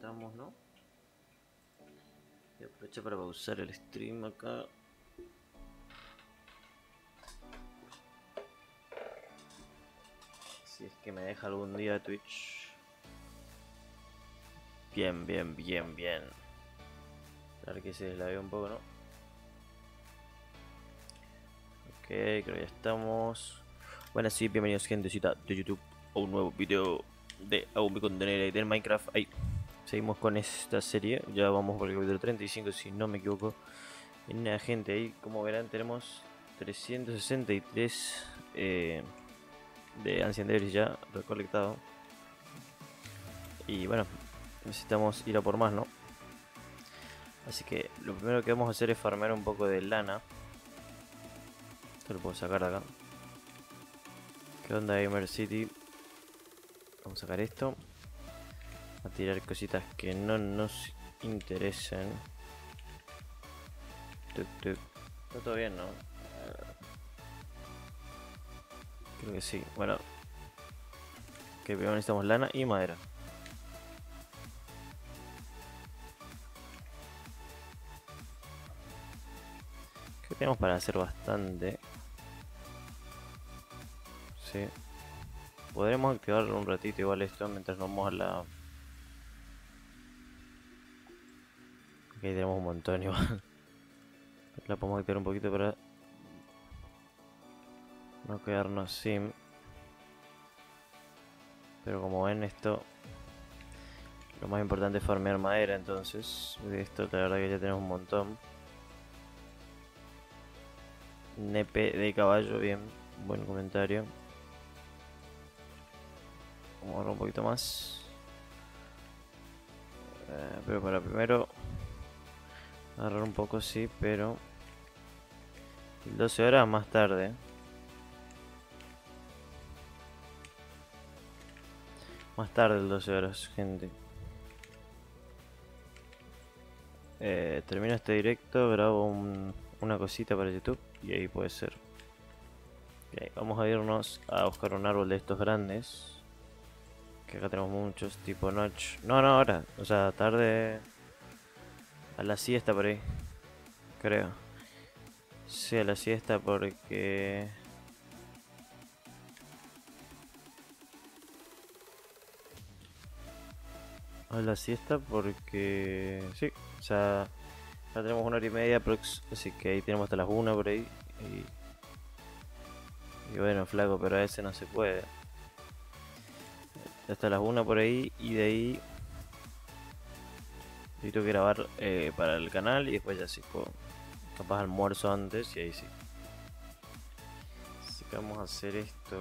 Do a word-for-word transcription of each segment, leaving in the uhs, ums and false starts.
estamos, ¿no? Voy a aprovechar para pausar el stream acá. Si es que me deja algún día Twitch. Bien, bien, bien, bien. A ver que se deslague un poco, ¿no? Ok, creo que ya estamos. Buenas, sí, bienvenidos gentecita de YouTube a un nuevo video de Aún mi contenera del Minecraft. Ahí, seguimos con esta serie. Ya vamos por el capítulo treinta y cinco, si no me equivoco. Y nada, gente, ahí como verán tenemos trescientos sesenta y tres eh, de Ancient Debris ya recolectado. Y bueno, necesitamos ir a por más, ¿no? Así que lo primero que vamos a hacer es farmear un poco de lana. Esto lo puedo sacar de acá. ¿Qué onda, Gamer City? Vamos a sacar esto. A tirar cositas que no nos interesen. Tuc, tuc. Está todo bien, ¿no? Creo que sí. Bueno. Que primero necesitamos lana y madera. Creo que tenemos para hacer bastante. Sí. Podremos activar un ratito igual esto mientras nos vamos a la... Aquí tenemos un montón igual. La podemos activar un poquito para no quedarnos sin. Pero como ven, esto, lo más importante es farmear madera. Entonces de esto la verdad que ya tenemos un montón. Nepe de caballo, bien, buen comentario. Vamos a agarrar un poquito más. Eh, pero para primero agarrar un poco, sí, pero doce horas más tarde. Más tarde el doce horas, gente. Eh, termino este directo, grabo un, una cosita para YouTube y ahí puede ser. Okay, vamos a irnos a buscar un árbol de estos grandes. Que acá tenemos muchos, tipo noche. No, no, ahora. O sea, tarde. A la siesta por ahí. Creo. Sí, a la siesta porque... A la siesta porque... Sí, o sea... Ya tenemos una hora y media prox, así que ahí tenemos hasta las una por ahí. Y, y bueno, flaco, pero a veces no se puede. Hasta las una por ahí y de ahí... Yo tengo que grabar eh, para el canal y después ya sí puedo... Capaz almuerzo antes y ahí sí. Así que vamos a hacer esto.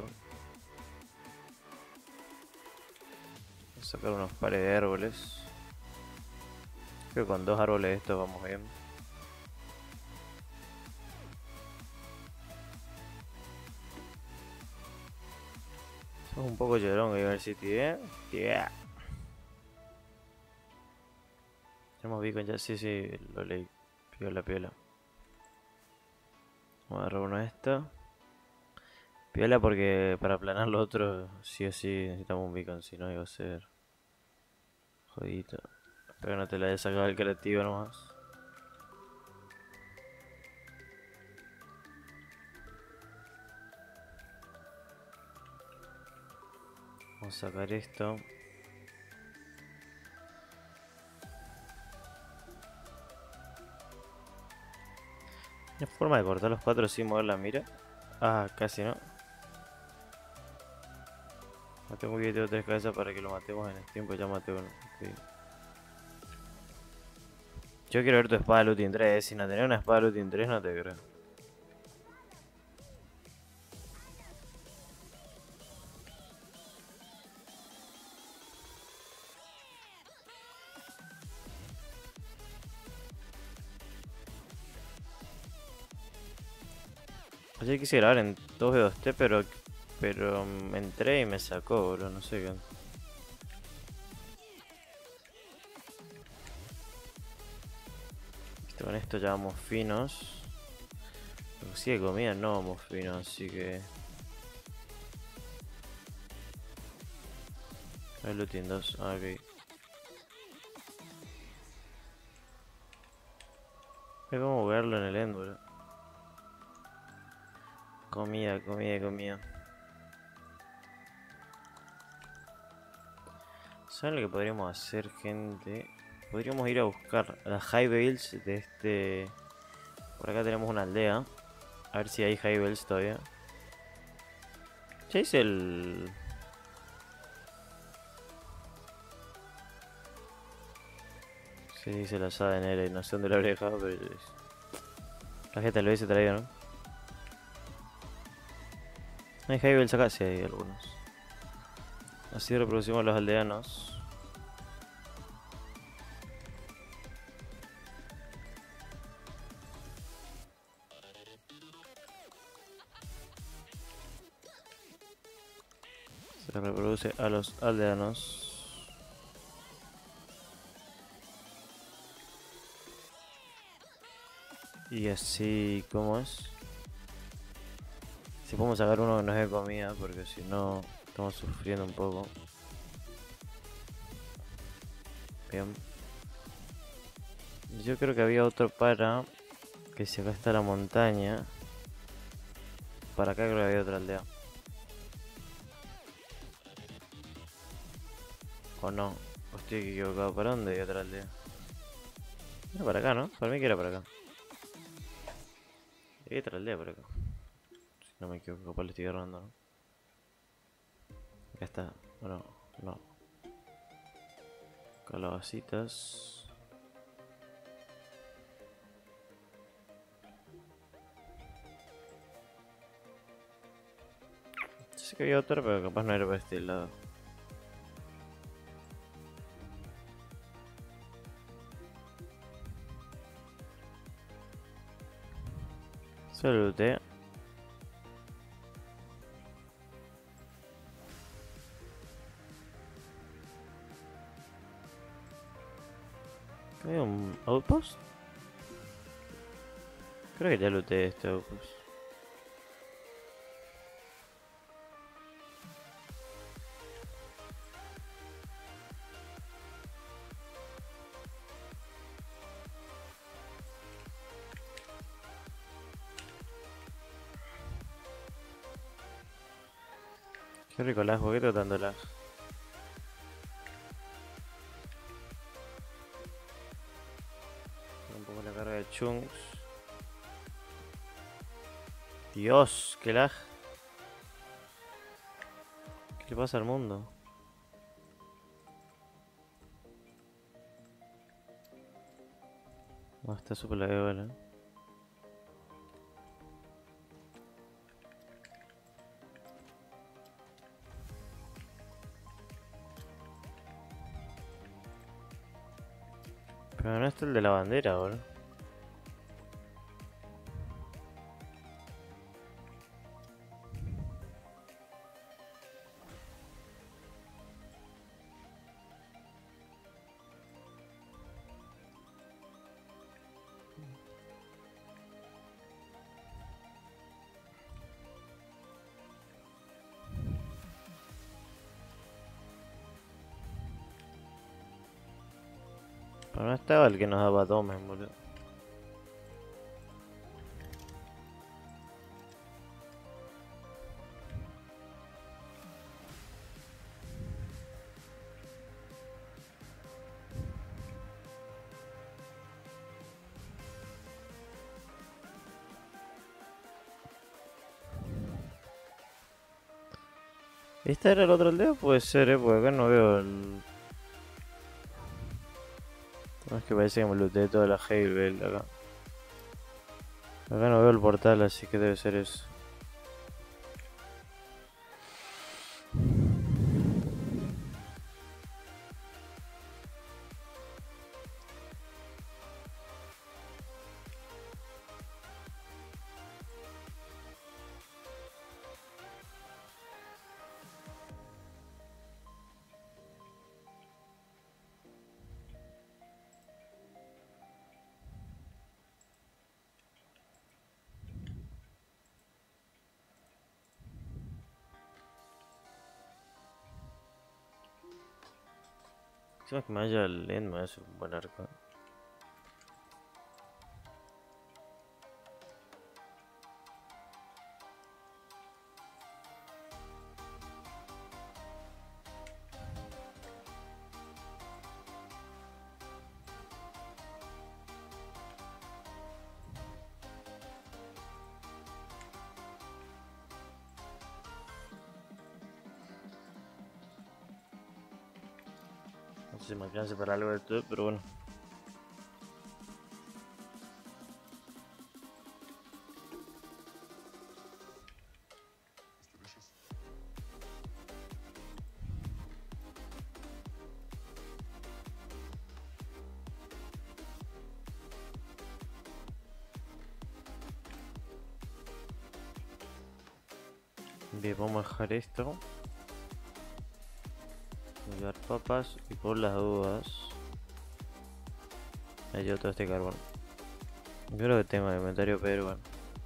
Vamos a sacar unos pares de árboles. Creo que con dos árboles estos vamos bien. Sos un poco llorón, Gamer City, ¿eh? Yeah. Tenemos beacon ya, sí, sí, lo leí. Piola, piola. Vamos a agarrar uno de estos. Piola porque para aplanar lo otro, sí o sí necesitamos un beacon, si no iba a ser jodito. Espero que no te la haya sacado el creativo nomás. Vamos a sacar esto. ¿Hay forma de cortar los cuatro sin mover la mira? Ah, casi no. No tengo que tengo tres cabezas para que lo matemos en el tiempo, ya maté uno. Okay. Yo quiero ver tu espada Looting tres, si no tenés una espada Looting tres no te creo. Ayer quise grabar en dos B dos T, pero pero me entré y me sacó, bro, no sé qué. Listo, con esto ya vamos finos. Pero si de comida no vamos finos, así que... El looting dos, ah, ok. Es como verlo en el end, bro. Comida, comida, comida. ¿Saben lo que podríamos hacer, gente? Podríamos ir a buscar las high bales de este... Por acá tenemos una aldea. A ver si hay high bales todavía. Ya hice el... Sí, hice la asada de Nera y no sé dónde la habré dejado, pero... La gente lo hubiese traído, ¿no? ¿No hay high bales acá? Sí, hay algunos. Así reproducimos los aldeanos. Se reproduce a los aldeanos. Y así, ¿cómo es? Si podemos sacar uno que nos dé comida, porque si no, estamos sufriendo un poco. Bien. Yo creo que había otro para... Que si acá está la montaña. Para acá creo que había otra aldea. ¿O no? ¿O estoy equivocado? ¿Para dónde hay otra aldea? Era para acá, ¿no? Para mí que era para acá. Hay otra aldea por acá. Si no me equivoco, capaz le estoy agarrando, ¿no? Acá está. ¿O no? No. Calabacitas. Sé que había otra, pero capaz no era para este lado. Se lo looté. ¿Hay un outpost? Creo que ya looté este outpost. Qué rico lag, ¿por qué tengo tanto lag? Un poco la carga de chunks. Dios, qué lag. ¿Qué le pasa al mundo? No, está súper lagueado, ¿eh? Pero no está el de la bandera, boludo. Pero no estaba el que nos daba domen, boludo. ¿Esta era el otro aldea? Puede ser, eh, porque acá no veo el... No, es que parece que me looté toda la Havel acá. Acá no veo el portal, así que debe ser eso. Encima que me vaya el end, me hace un buen arco. No sé si me alcance para algo de todo, pero bueno. Bien, vamos a dejar esto. Voy a llevar papas y por las dudas me llevo todo este carbón. Yo creo que tengo el inventario, pero bueno.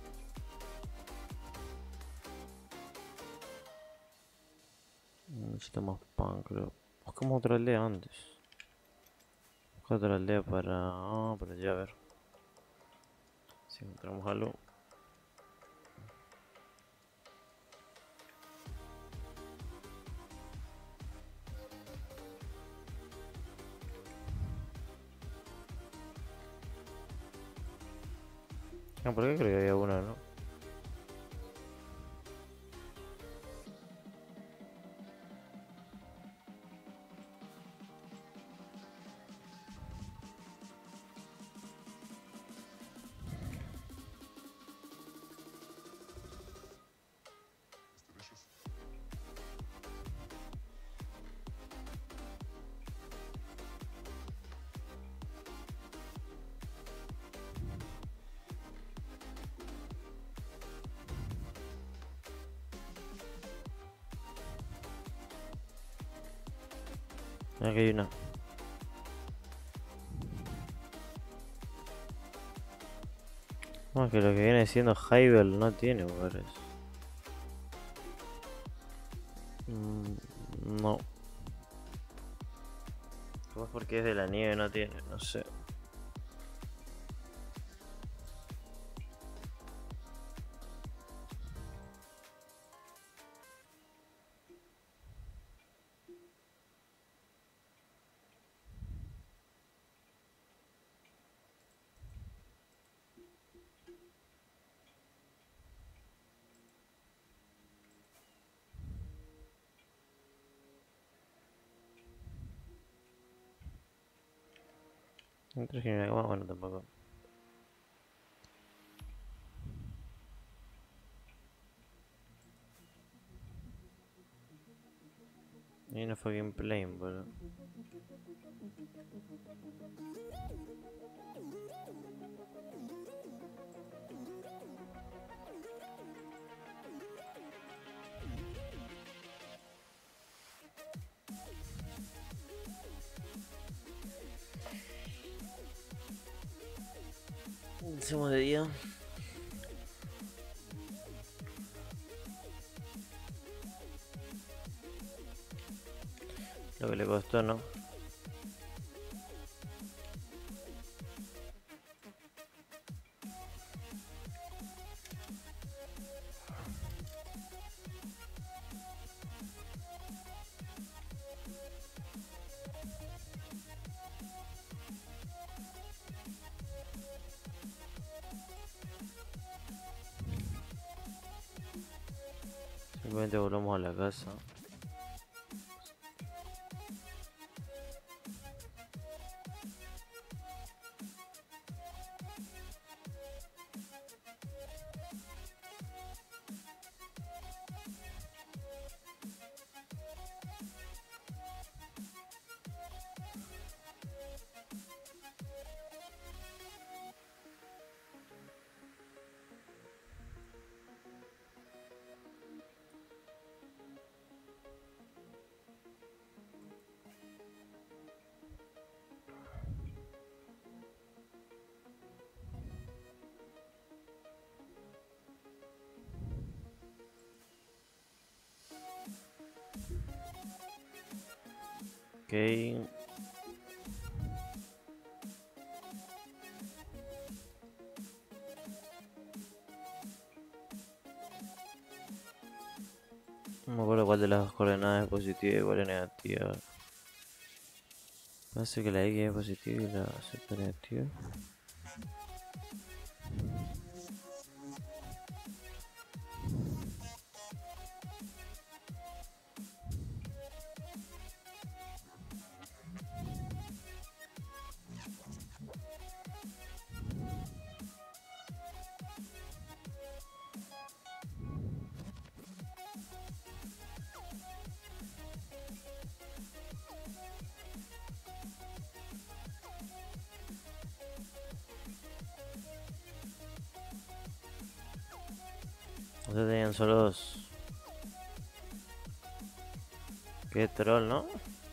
Necesitamos pan, creo. Buscamos otra aldea antes. Busca otra aldea para... Ah, para allá, a ver. Si encontramos algo. Ah, por qué creo que había una, ¿no? Aquí hay una. No, que lo que viene siendo Hyvel no tiene lugares. Mm, no. Capaz porque es de la nieve no tiene, no sé. No traje ni una cama, bueno, tampoco. Y una fucking plane, boludo. Hacemos de día. Lo que le costó, ¿no? Simplemente volvamos a la casa. Ok. No me acuerdo cuál de las dos coordenadas es positiva y cuál es negativa. Parece que la X es positiva y la Z es negativa. Ustedes tenían solo dos. Qué troll, ¿no?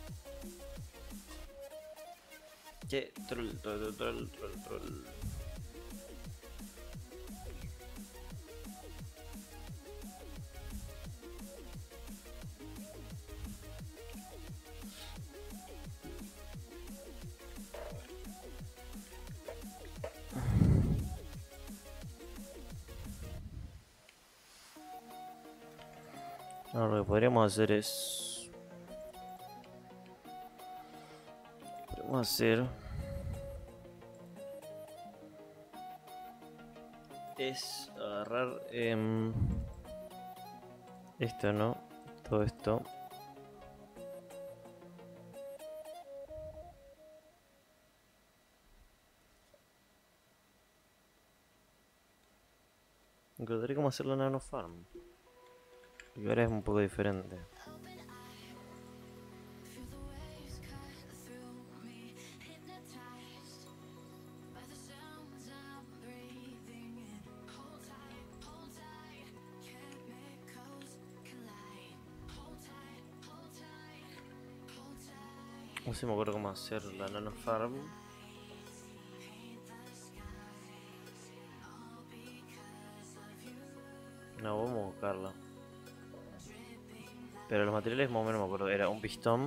Che, troll, troll, troll, troll, troll. Ahora lo que podríamos hacer es... Podemos hacer... Es agarrar... Eh, esto, ¿no? Todo esto. Encontraré cómo hacer la nano farm. Y ahora es un poco diferente. No sé, me acuerdo cómo hacer la nano farm. No, vamos a buscarla. Pero los materiales más o menos me acuerdo. Era un pistón.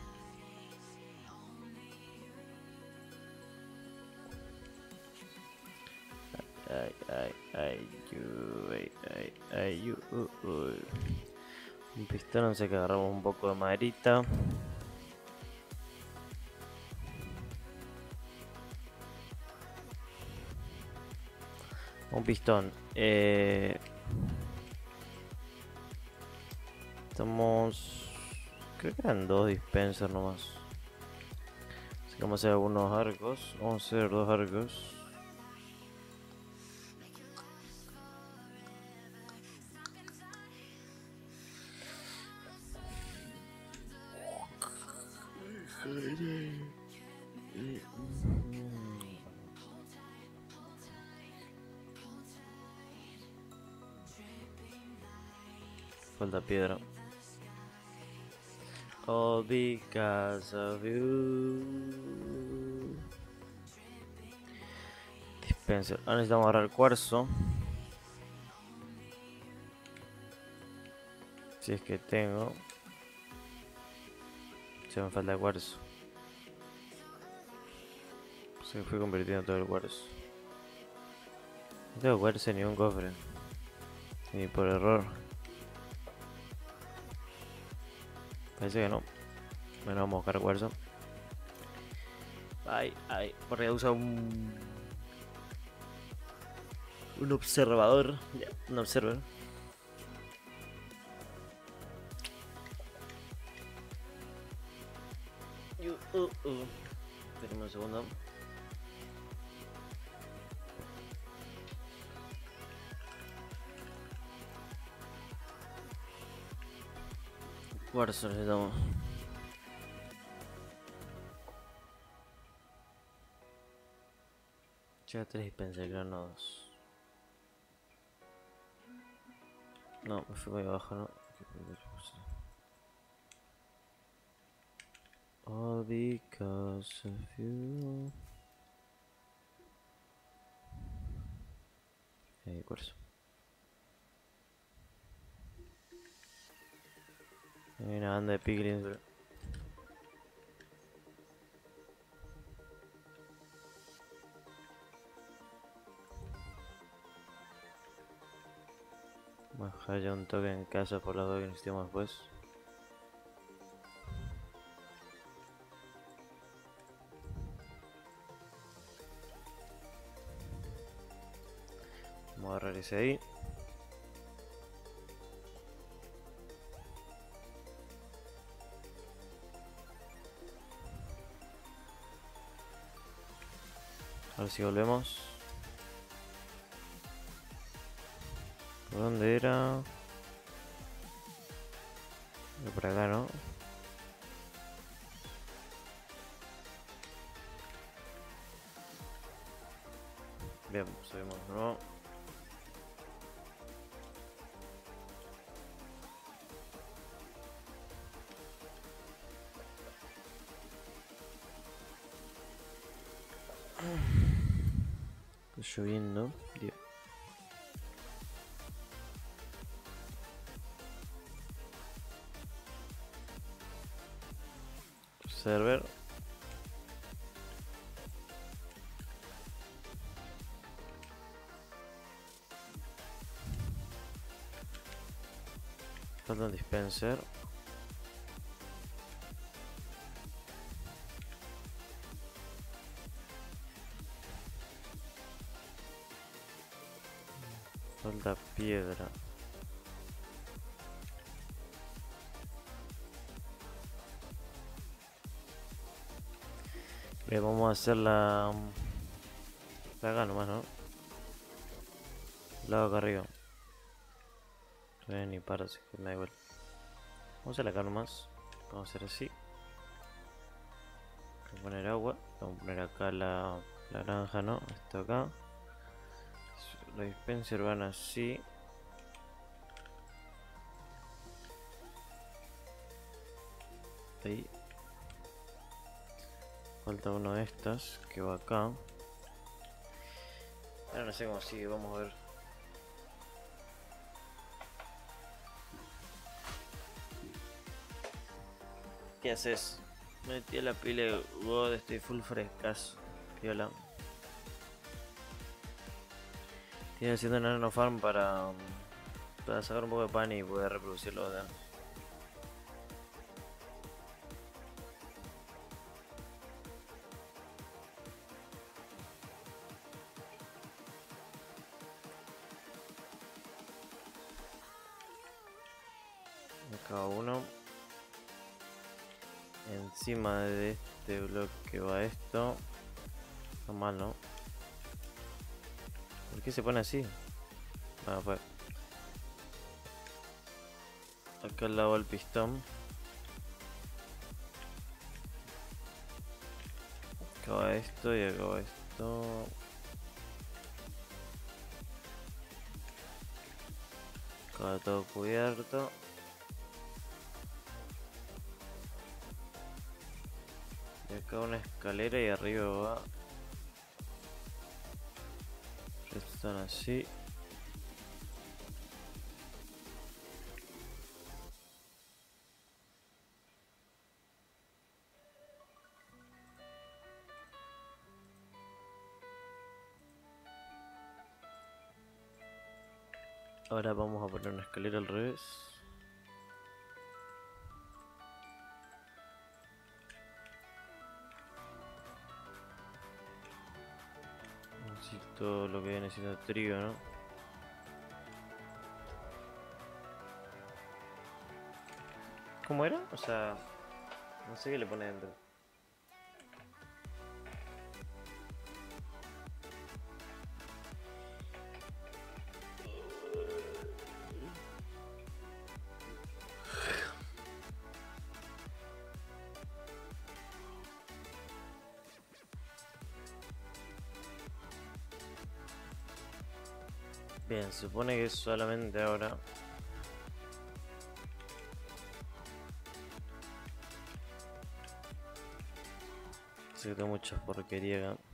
Ay, ay, ay, you, ay, ay, ay, you, uh, uh. Un pistón, no sé, que agarramos un poco de maderita. Un pistón. Eh... Estamos... Creo que eran dos dispensers nomás. Así que vamos a hacer algunos arcos. Vamos a hacer dos arcos. Falta piedra. All because of you. Dispenser. Ahora necesitamos agarrar cuarzo. Si es que tengo. Se me falta cuarzo. Se fue convirtiendo todo el cuarzo. No tengo cuarzo ni un cofre. Ni por error. Parece que no. Bueno, vamos a buscar cuarzo. Ay, ay. Porque usa un... Un observador. Yeah, un observer. Uh, uh. Espérame un segundo. Cuarzo necesitamos. Ya tres pensé que eran dos. No, me fui muy abajo, ¿no? All because of you. Eh, cuarzo. Hay una banda de piglins, bro. Vamos a dejar ya un toque en casa por las dos que necesitamos después. Vamos a agarrar ese ahí. A ver si volvemos. ¿Por dónde era? Por acá, ¿no? Bien, subimos de nuevo. lloviendo. Dios. Server. Falta un dispenser. Falta piedra. Bien, vamos a hacer la... la acá nomás, ¿no? La acá arriba. No voy a ni para, así que me da igual. Vamos a hacer acá nomás. Vamos a hacer así. Vamos a poner agua. Vamos a poner acá la, la naranja, ¿no? Esto acá. Los dispensers van así. Ahí. Falta uno de estas que va acá. Ahora no sé cómo sigue, vamos a ver. ¿Qué haces? Metí a la pila de God, estoy full frescazo. Viola. Estoy haciendo una nano farm para, para sacar un poco de pan y poder reproducirlo de... Cada uno. Encima de este bloque va esto. Está mal, ¿no? ¿Por qué se pone así? Ah, pues. Acá al lado el pistón. Acá va esto y acá va esto. Acá va todo cubierto. Y acá una escalera y arriba va. Están así. Ahora vamos a poner una escalera al revés. Necesito lo que viene siendo trigo, ¿no? ¿Cómo era? O sea, no sé qué le pone dentro. Bien, se supone que es solamente ahora. Sé que tengo muchas porquerías acá.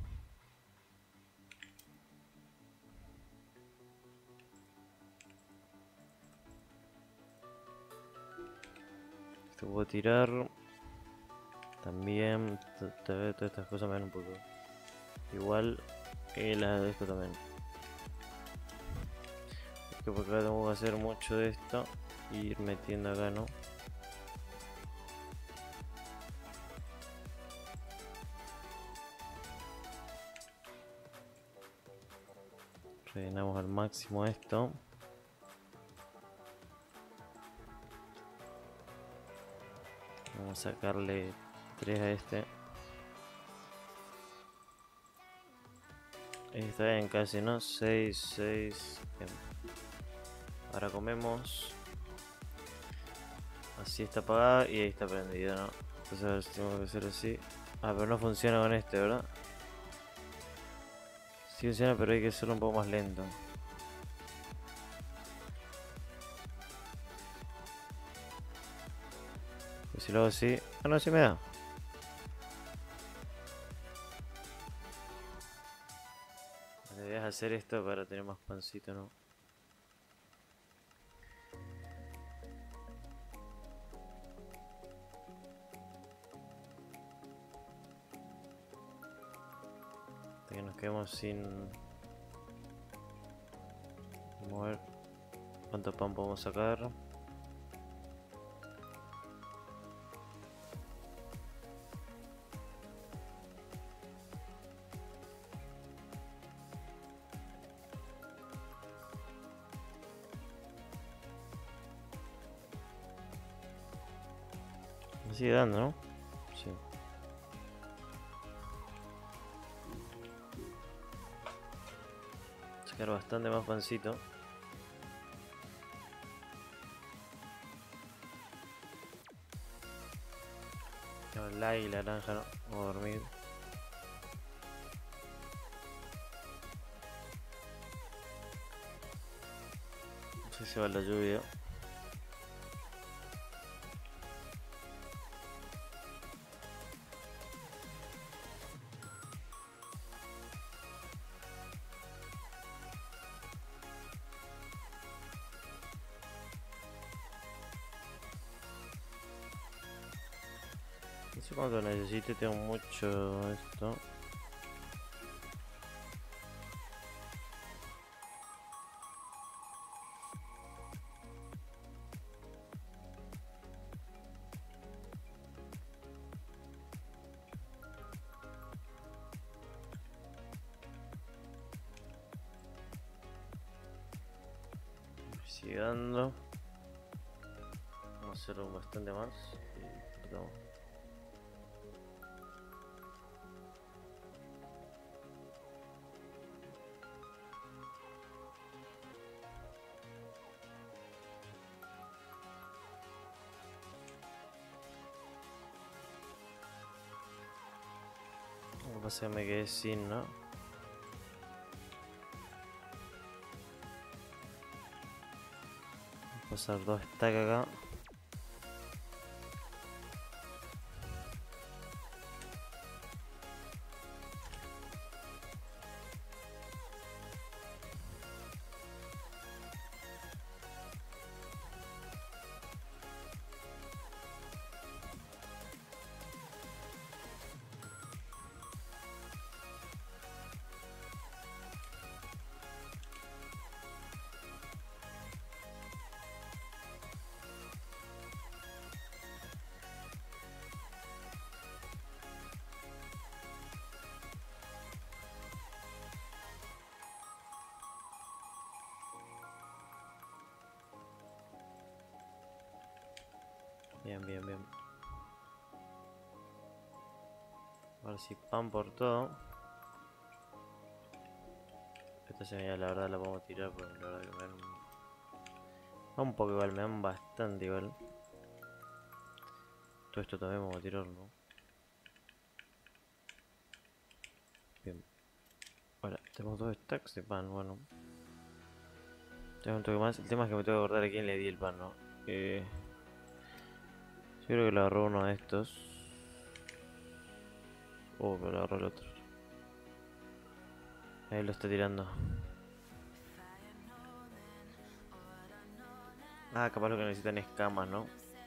Esto puedo tirar. También, todas estas cosas me dan un poco igual. Y las de esto también. Es que por acá tengo que hacer mucho de esto. Y ir metiendo acá, ¿no? Rellenamos al máximo esto. Vamos a sacarle tres a este. Ahí está bien, casi, ¿no? seis, seis. Bien. Ahora comemos. Así está apagada y ahí está prendida, ¿no? Entonces a ver si tengo que hacer así. Ah, pero no funciona con este, ¿verdad? Sí funciona, pero hay que hacerlo un poco más lento. Pues si lo hago así... Ah, no, sí me da. La idea es hacer esto para tener más pancito, ¿no? Hasta que nos quedemos sin... Vamos a ver cuánto pan podemos sacar. Me sigue dando, ¿no? Sí. Sacar bastante más pancito. La y la naranja, ¿no? Vamos a dormir. No sé si va la lluvia. No sé cuánto necesite, tengo mucho esto. Sigue dando. Vamos a hacer bastante más y cortamos. Lo que pasa es que me quedé sin, ¿no? Voy a pasar dos stacks acá. Bien, bien, bien. Ahora sí, pan por todo. Esta semilla la verdad la podemos tirar porque la verdad que me dan un... no un poco igual, me dan bastante igual. Todo esto también vamos a tirarlo. Bien. Ahora, tenemos dos stacks de pan, bueno. Tengo un toque más. El tema es que me tengo que acordar a quién le di el pan, ¿no? Eh... Yo creo que lo agarró uno de estos. Oh, pero lo agarró el otro. Ahí lo está tirando. Ah, capaz lo que necesitan es camas, ¿no?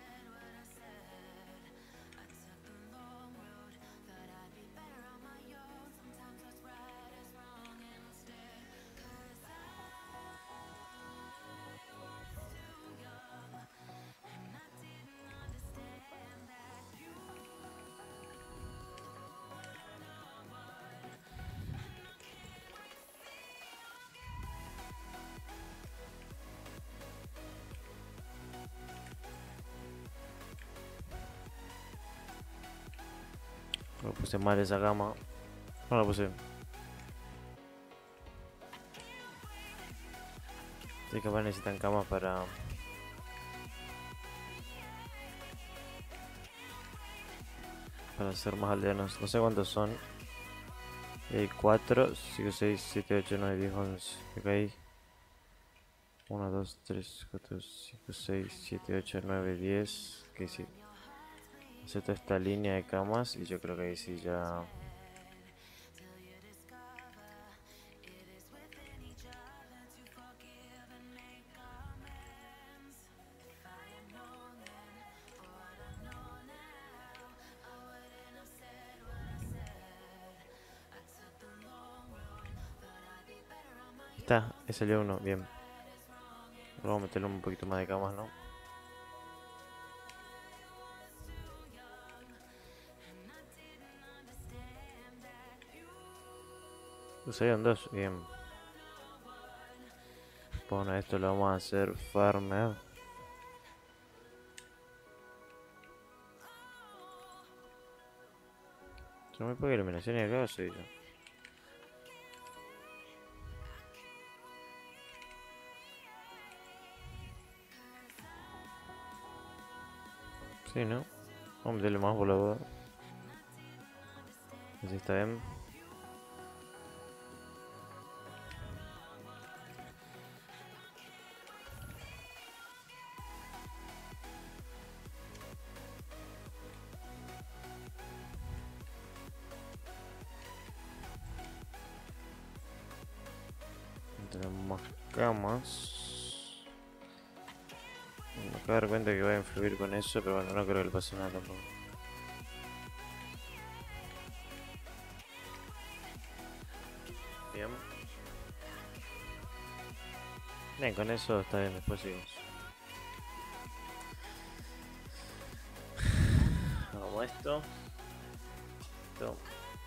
Lo puse mal esa cama. No la puse. Sí, capaz necesitan camas para... para ser más aldeanos. No sé cuántos son. Y hay cuatro, cinco, seis, siete, ocho, nueve, diez, once. Ok. uno, dos, tres, cuatro, cinco, seis, siete, ocho, nueve, diez. Ok, sí. Hace toda esta línea de camas y yo creo que ahí sí ya... Ahí salió uno, bien. Vamos a meterle un poquito más de camas, ¿no? Pues salieron dos, bien. Bueno, esto lo vamos a hacer farmer. Son muy pocas iluminaciones acá, soy yo. Sí, ¿no? Vamos a meterle más por la boda. Así está bien. Tenemos más camas. Me acabo de dar cuenta que va a influir con eso, pero bueno, no creo que le pase nada tampoco. Bien. Bien, con eso está bien, después seguimos. Hagamos esto. Esto.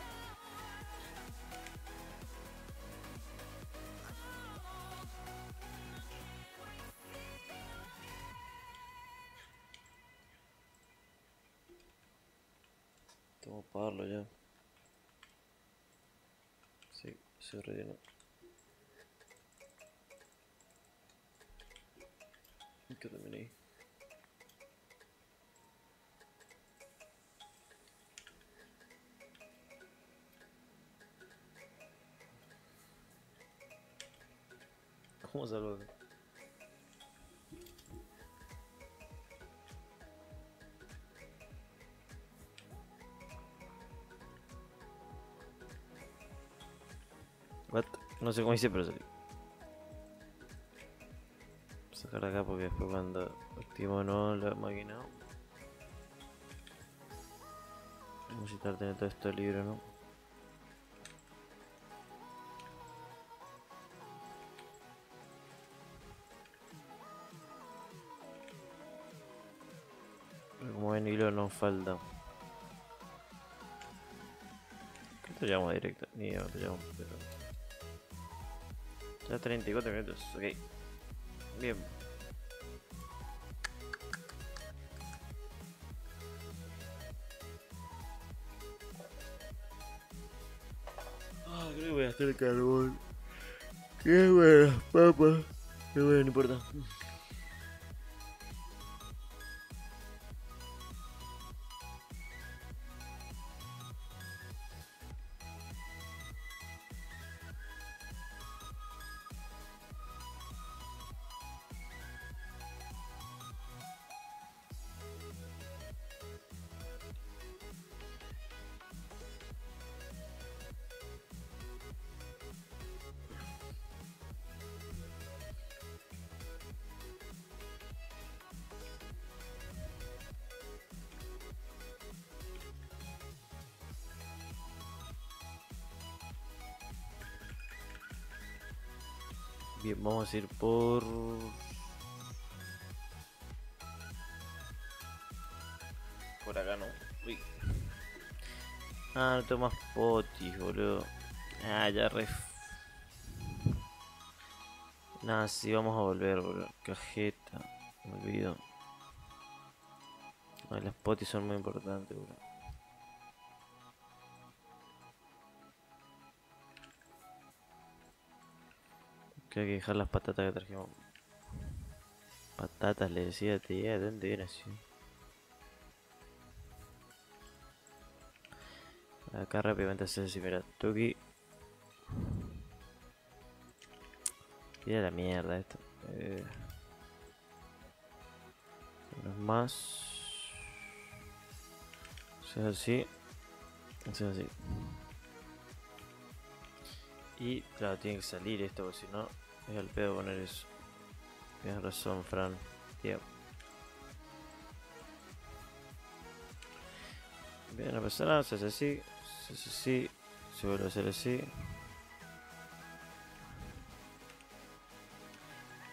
Tengo que apagarlo ya. Sí, se rellenó. Que terminé ahí. ¿Cómo salgo acá? What? No sé cómo hice, pero salí. Sacar acá porque después cuando activo no la máquina. Vamos a necesitar tener todo esto libre, ¿no? Pero como ven, hilo no falta. ¿Cuánto llevamos directo? Ni idea cuánto llevamos, pero... Ya treinta y cuatro minutos, ok. Bien. Ah, creo que voy a gastar el carbón. Qué buenas papas. Qué bueno, no importa. Bien, vamos a ir por... Por acá no. Uy. Ah, no tengo más potis, boludo. Ah, ya re... Nada, sí, vamos a volver, boludo. Cajeta. Me olvido. Ay, las potis son muy importantes, boludo. Creo que dejar las patatas que trajimos. Patatas le decía a tía, ¿de dónde viene así? Acá rápidamente se así, mira, Tuki. Mira la mierda esto. Eh, unos más. Eso es así. Eso es así. Y claro, tiene que salir esto, porque si no, es al pedo poner eso. Tienes razón, Fran. Tío. Bien, no pasa nada, se hace así. Se hace así. Se vuelve a hacer así.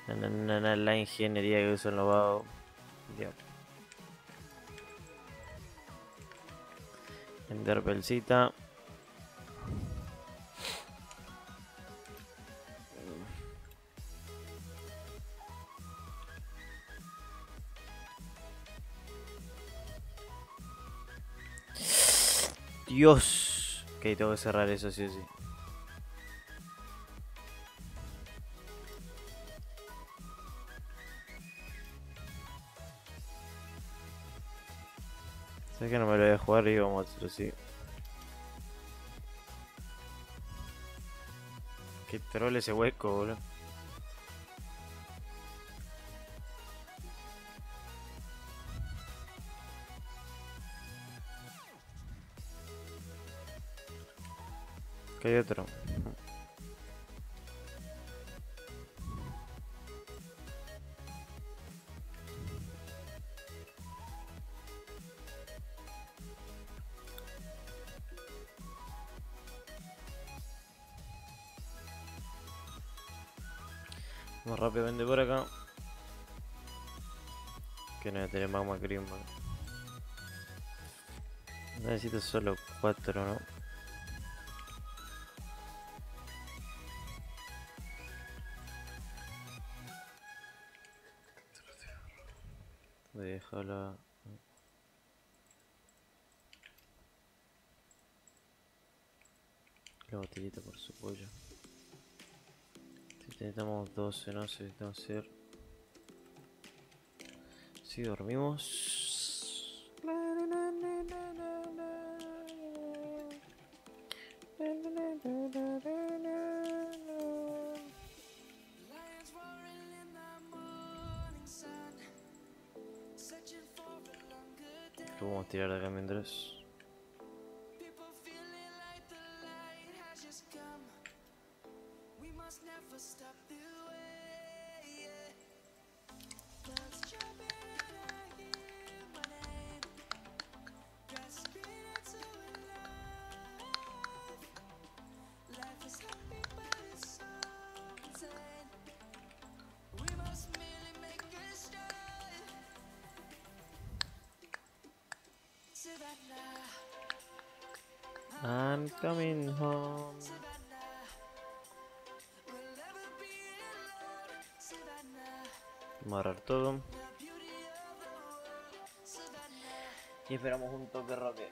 Na, na, na, na, la ingeniería que usan los vagos. Dios. Enderpelcita. Dios. Ok, tengo que cerrar eso, sí o sí. Sé que no me lo voy a jugar y vamos a hacer así. Que troll ese hueco, boludo. Que hay otro. Vamos rápidamente por acá. Que no voy a tener magma cream. Necesito solo cuatro, ¿no? Voy a dejarla. La botellita por su pollo. Necesitamos doce, no sé, necesitamos hacer. Si dormimos. Lo vamos a tirar de acá mientras. I'm coming home. Vamos a agarrar todo. Y esperamos un toque roque.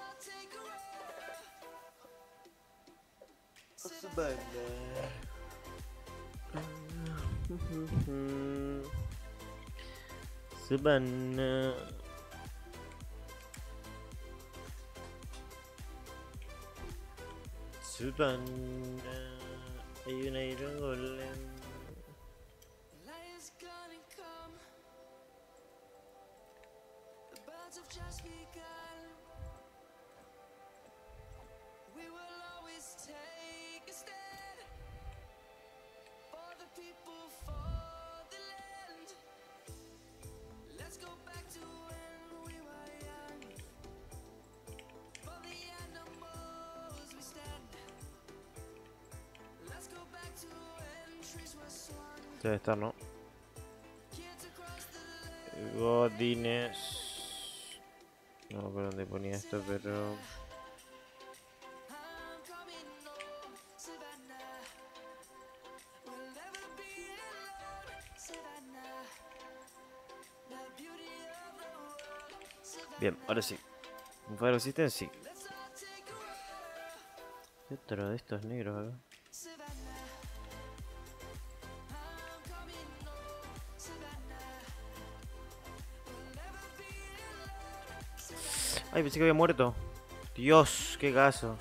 Savannah. Savannah. Hay un Iron Golem. Debe estar, ¿no? Godines. No sé por dónde ponía esto, pero... Bien, ahora sí. ¿Un Fire Resistance? Sí. ¿Qué otro de estos negros acá? Ay, pensé que había muerto. Dios, qué gaso.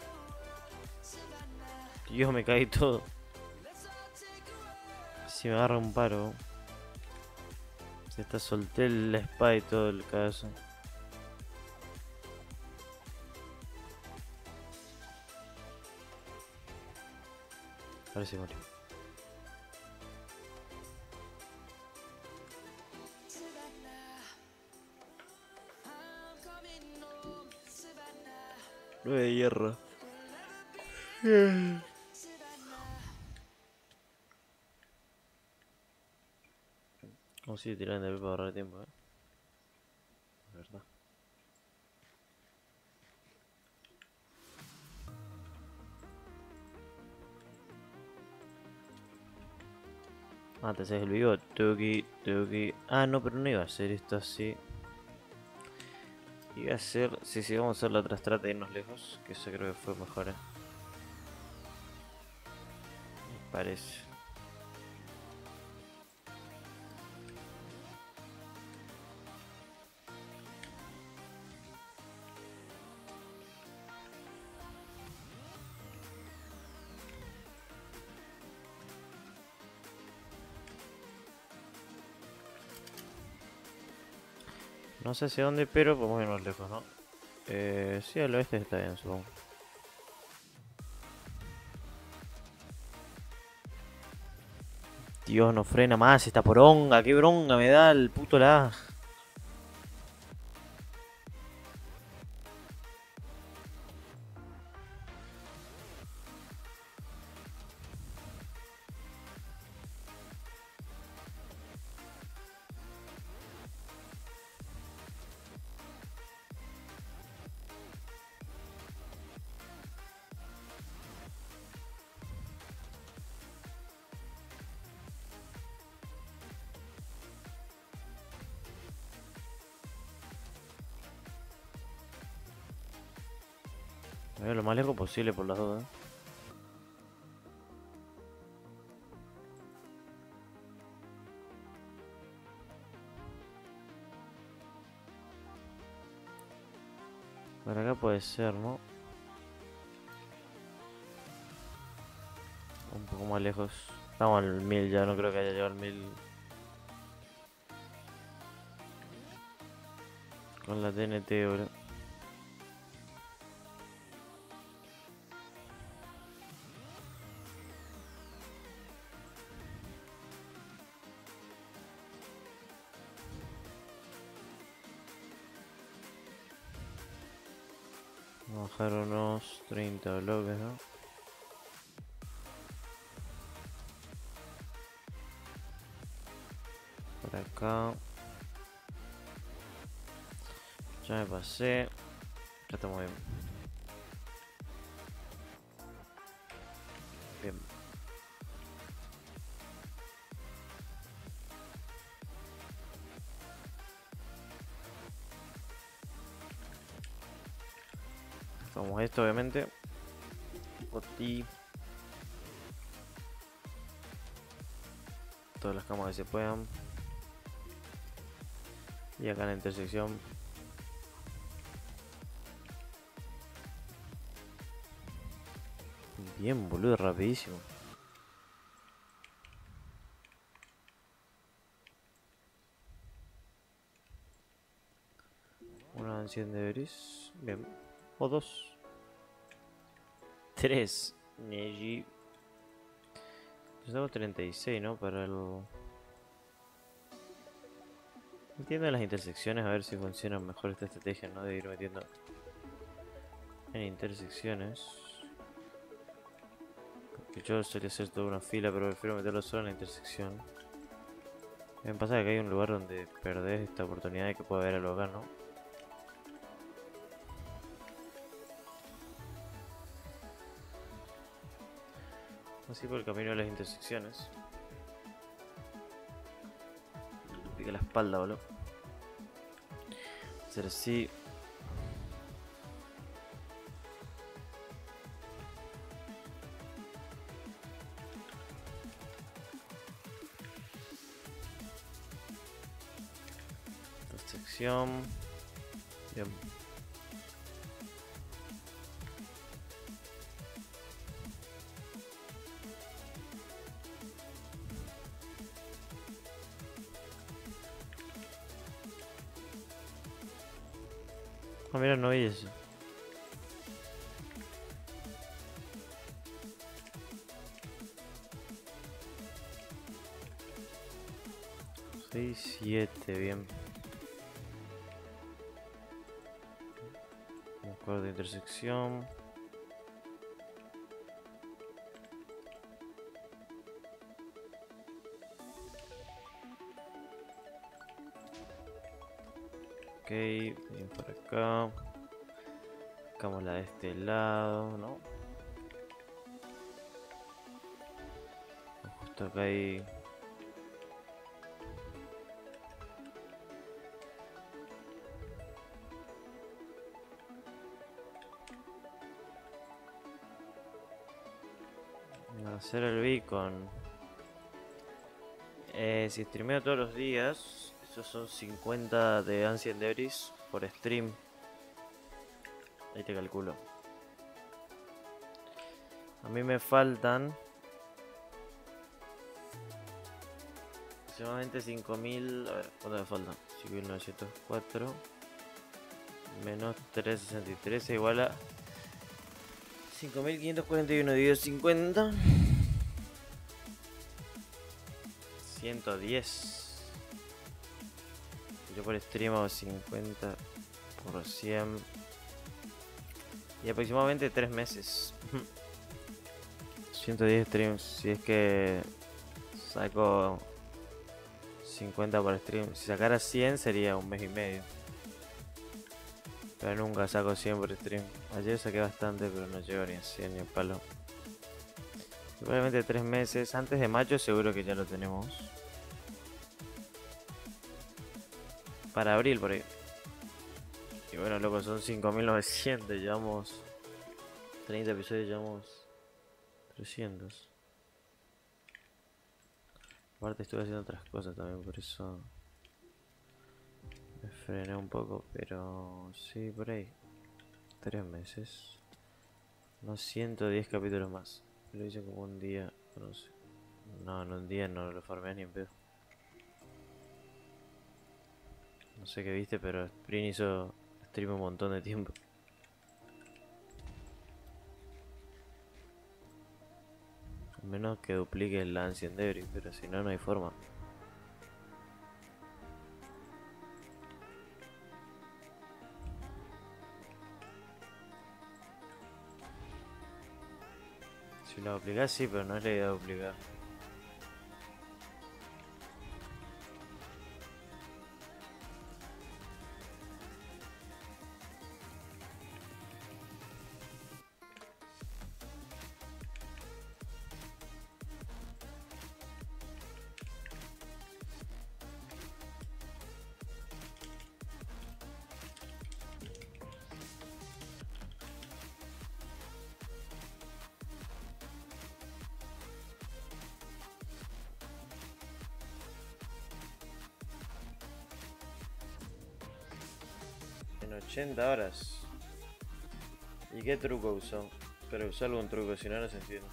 Dios, me caí todo. Si me agarra un paro. Se está solté el espada y todo el caso. Ahora sí murió. Nueve de hierro. Vamos a ir tirando de para ahorrar tiempo, eh. La verdad. Ah, te haces el vivo. Tuki, tuki. Ah, no, pero no iba a hacer esto así. Iba a hacer. Sí, sí, vamos a hacer la otra estrata de irnos lejos. Que eso creo que fue mejor, eh. Me parece. No sé hacia dónde, pero podemos irnos lejos, ¿no? Eh, sí, al oeste está bien, supongo. Dios, no frena más esta poronga. Qué bronca me da el puto lag. Me voy lo más lejos posible por las dudas. Por acá puede ser, ¿no? Un poco más lejos. Estamos al mil ya, no creo que haya llegado al mil. Con la T N T, bro. Vamos a bajar unos treinta bloques, ¿no? Por acá. Ya me pasé. Ya estamos bien. Bien. Hacemos esto, obviamente. Boti. Todas las camas que se puedan. Y acá en la intersección. Bien, boludo, rapidísimo. Una anciana de Beris. Bien. O dos. Tres. Neji. Tengo treinta y seis, ¿no? Para el... Entiendo las intersecciones, a ver si funciona mejor esta estrategia, ¿no? De ir metiendo en intersecciones. Porque yo solía hacer toda una fila, pero prefiero meterlo solo en la intersección. Me pasa que hay un lugar donde perdés esta oportunidad de que pueda haber algo acá, ¿no? Así por el camino de las intersecciones. Me pica la espalda, boludo. Hacer así. Intersección. Bien. Ah, mira, no vi eso. seis, siete, bien. Un acuerdo de intersección. Ok, venimos por acá. Sacamos la de este lado, ¿no? Justo acá hay... hacer el beacon. Eh, si streameo todos los días, esos son cincuenta de Ancient Debris por stream. Ahí te calculo. A mí me faltan aproximadamente cinco mil. A ver, ¿cuánto me faltan? cinco mil novecientos cuatro menos trescientos sesenta y tres es igual a cinco mil quinientos cuarenta y uno dividido cincuenta. ciento diez. Yo por stream hago cincuenta por cien. Y aproximadamente tres meses. ciento diez streams. Si es que saco cincuenta por stream. Si sacara cien sería un mes y medio. Pero nunca saco cien por stream. Ayer saqué bastante, pero no llego ni a cien ni a palo. Probablemente tres meses. Antes de mayo seguro que ya lo tenemos. Para abril por ahí. Y bueno, loco, son cinco mil novecientos. Llevamos treinta episodios, llevamos trescientos. Aparte estuve haciendo otras cosas también, por eso me frené un poco, pero sí, por ahí. Tres meses. Unos ciento diez capítulos más. Lo hice como un día, no sé. No, en un día no lo formé ni en pedo. No sé qué viste, pero Spring hizo stream un montón de tiempo. A menos que duplique el Ancient Debris, pero si no, no hay forma. Si lo duplicás, sí, pero no es la idea de duplicar. En ochenta horas. ¿Y qué truco usó? Pero usó algún truco, si no, no se entiende.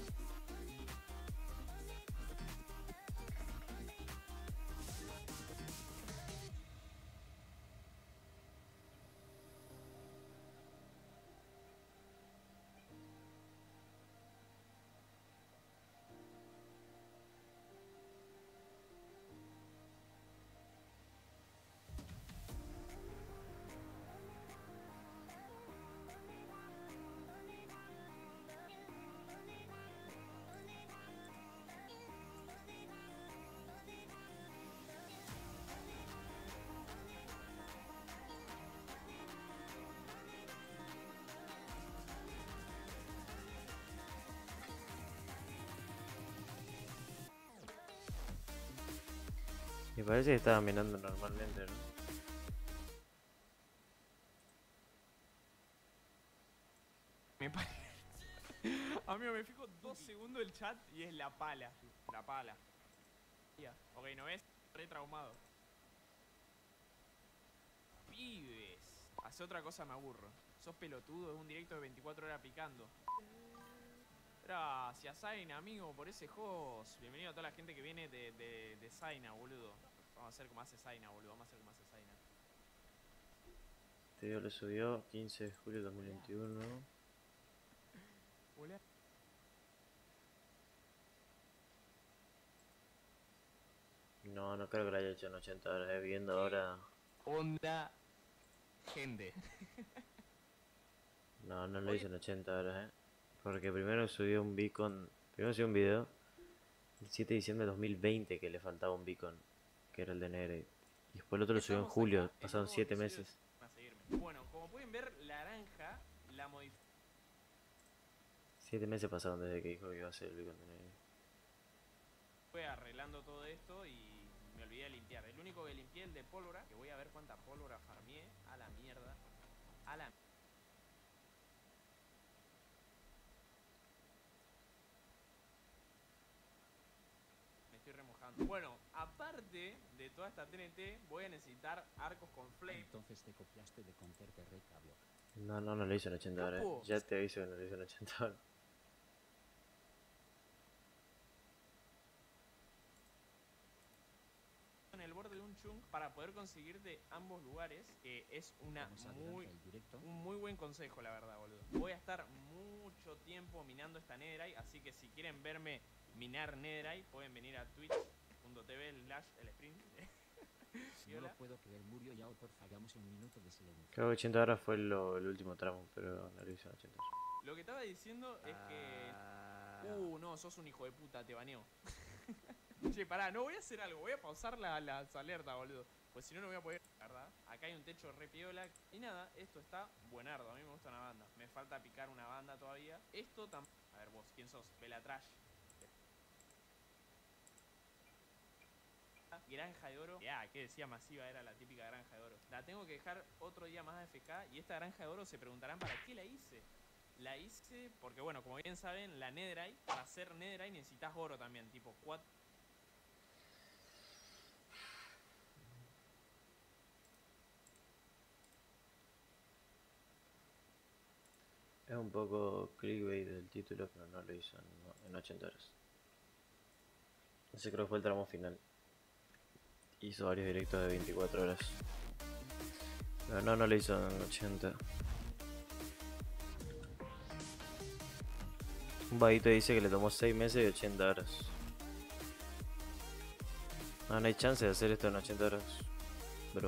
Y parece que estaba mirando normalmente, ¿no? Me parece. Amigo, me fijo dos segundos el chat y es la pala. La pala. Ok, ¿no ves? Re traumado. Pibes. Hace otra cosa me aburro. Sos pelotudo, es un directo de veinticuatro horas picando. Gracias, Zaina, amigo, por ese host. Bienvenido a toda la gente que viene de, de, de Zaina, boludo. Vamos a hacer como hace Zaina, boludo. Vamos a hacer como hace Zaina. Este video lo subió quince de julio de dos mil veintiuno. Hola. No, no creo que lo haya hecho en ochenta horas, eh, viendo ahora. Onda, gente. No, no lo hice en ochenta horas, eh. Porque primero subió un beacon. Primero subió un video el siete de diciembre de dos mil veinte que le faltaba un beacon, que era el de Negre. Y después el otro lo subió en Estamos julio, acá en pasaron un nuevo siete episodio de meses. a seguirme. Bueno, como pueden ver, la granja la modificó. siete meses pasaron desde que dijo que iba a hacer el Beacon de Neighboring. Fue arreglando todo esto y me olvidé de limpiar. El único que limpié el de pólvora, que voy a ver cuánta pólvora farmeé. A la mierda. A la Me estoy remojando. Bueno, aparte de toda esta T N T, voy a necesitar arcos con flame. Entonces te copiaste de Counter de Rey Cablo. No, no, no lo hizo en ochenta horas. Capo. Ya te aviso que no lo hizo en ochenta horas. En el borde de un chunk para poder conseguir de ambos lugares, que es una Vamos muy... adelante el directo. Un muy buen consejo, la verdad, boludo. Voy a estar mucho tiempo minando esta netherite, así que si quieren verme minar netherite, pueden venir a twitch punto t v slash el sprint. Si no lo puedo creer, murió y ahora porfa hagamos un minuto de silencio. Creo que ochenta horas fue lo- el último tramo, pero no lo hizo en ochenta horas. Lo que estaba diciendo es que... Ah, Uh, no, sos un hijo de puta, te baneo. Che, pará, no voy a hacer algo, voy a pausar la- las alertas, boludo. Pues si no, no voy a poder, ¿verdad? Acá hay un techo re piola. Y nada, esto está buenardo, a mí me gusta una banda. Me falta picar una banda todavía. Esto también... A ver vos, ¿quién sos? Belatrash. Granja de oro. Ya, que decía masiva, era la típica granja de oro. La tengo que dejar otro día más A F K. Y esta granja de oro se preguntarán para qué la hice. La hice porque, bueno, como bien saben, la netherite, para hacer netherite necesitas oro también, tipo cuatro. Es un poco clickbait del título, pero no lo hizo en, en ochenta horas. Ese creo que fue el tramo final. Hizo varios directos de veinticuatro horas. Pero no, no lo hizo en ochenta. Un vaguito dice que le tomó seis meses y ochenta horas. No, no hay chance de hacer esto en ochenta horas. Bro.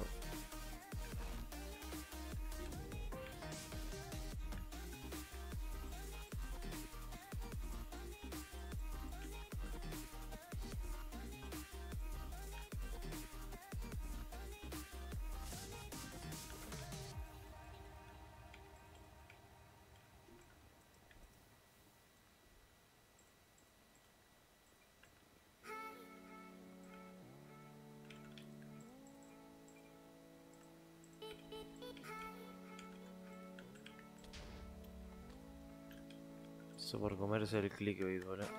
Eso por comerse el clickbait, boludo.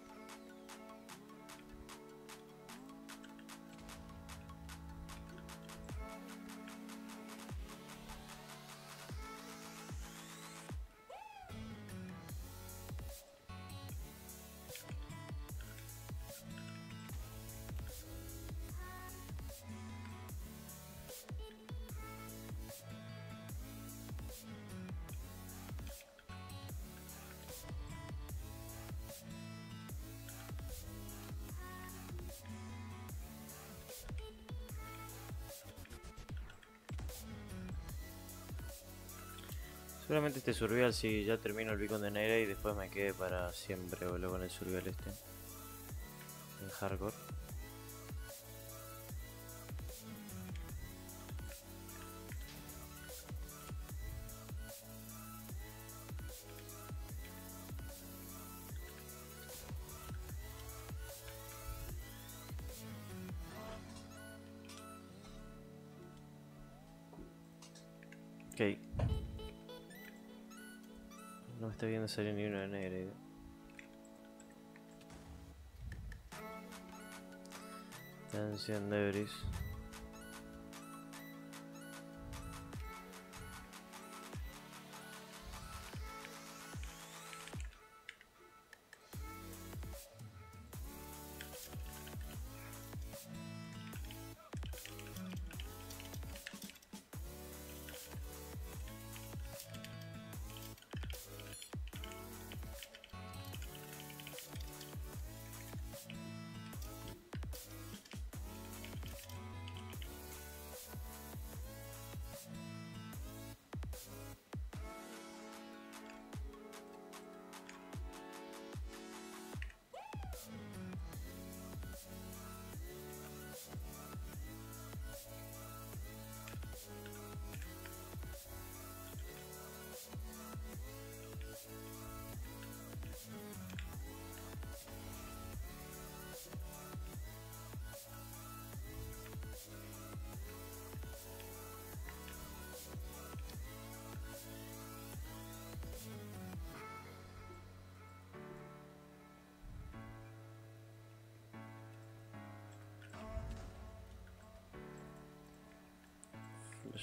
Seguramente este survival si ya termino el beacon de Neira y después me quede para siempre, boludo, con el survival este. En hardcore. Ok. No me está viendo salir ni uno de negro. Ancient Debris.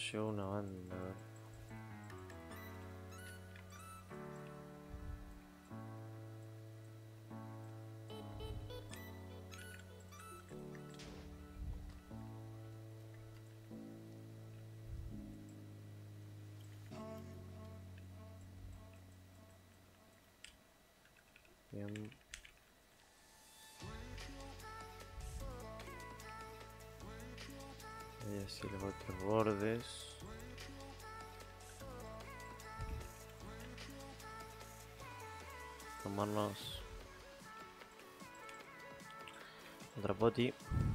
Llegó una banda. Bien. Ahí así los otros bordes. Tomarnos otra poti.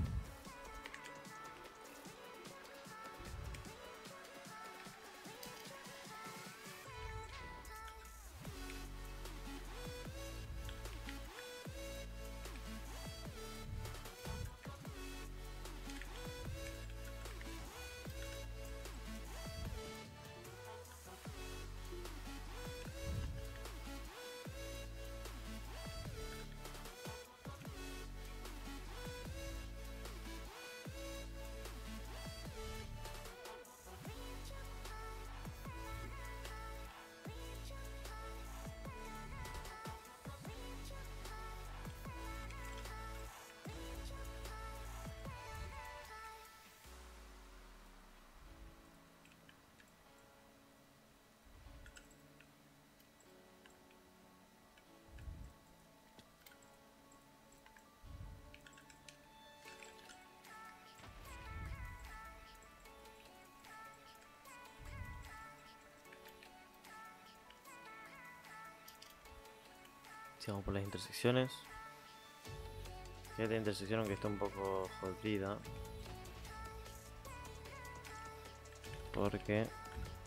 Vamos por las intersecciones. Esta intersección, aunque está un poco jodida, porque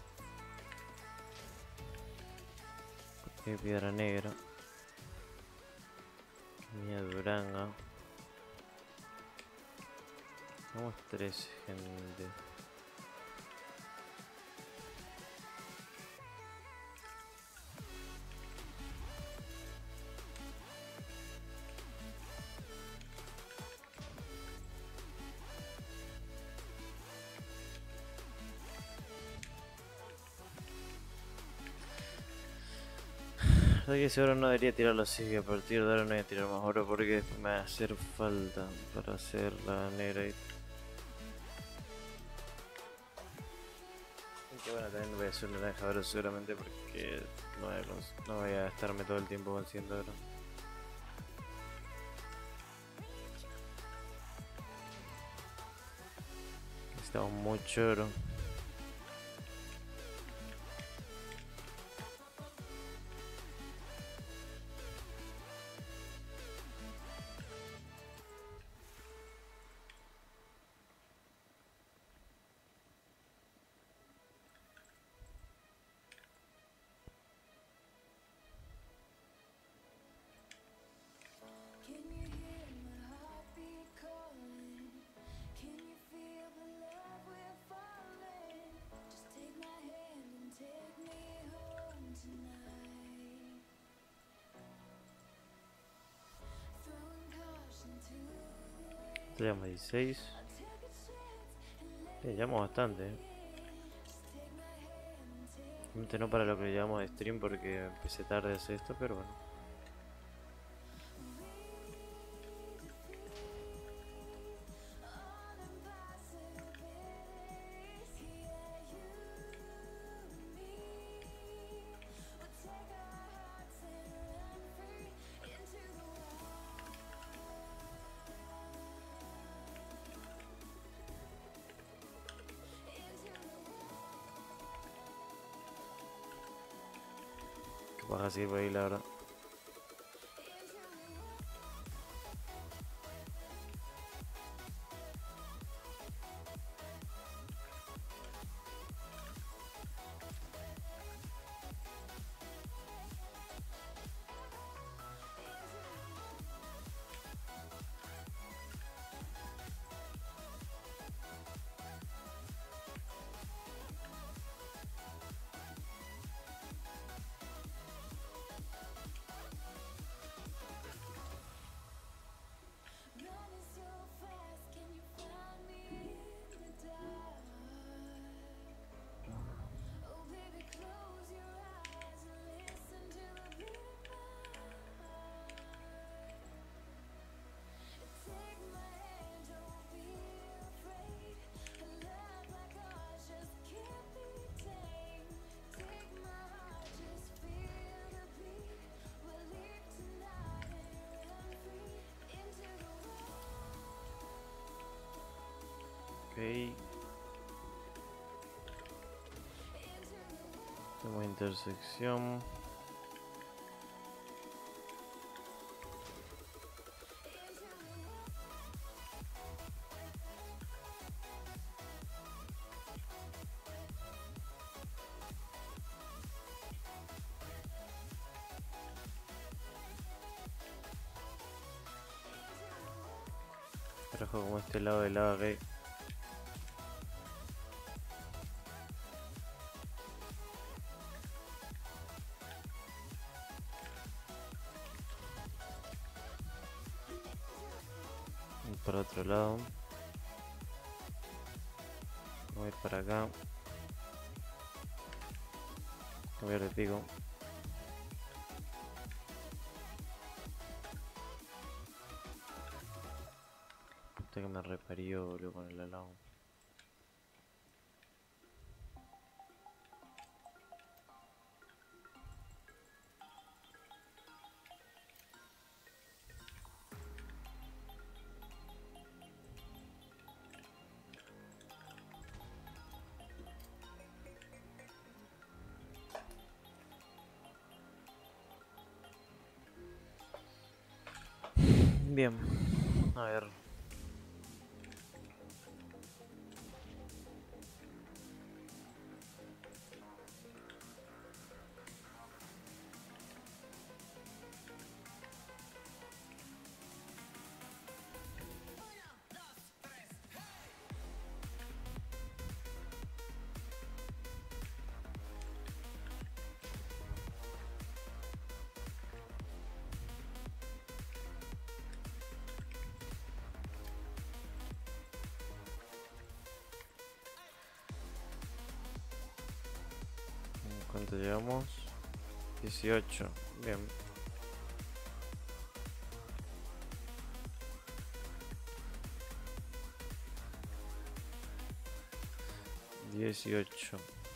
porque hay piedra negra, mía duranga. Vamos tres, gente. La verdad que ese oro no debería tirarlo así, que a partir de ahora no voy a tirar más oro porque después me va a hacer falta para hacer la negra. Aunque bueno, también voy a hacer una naranja oro seguramente porque no voy, a, no voy a estarme todo el tiempo consiguiendo oro. Necesitamos mucho oro. Llevamos dieciséis. Eh, llevamos bastante. Eh. No para lo que llevamos de stream porque empecé tarde a hacer esto, pero bueno. Vas a seguir por ahí, la verdad. Tenemos intersección. Carajo, como este lado del lava que y por otro lado voy a ir para acá, cambiar de pico. Puta que me reparió, boludo, con el alao. Bien, a ver. ¿Cuánto llevamos? dieciocho. Bien. dieciocho.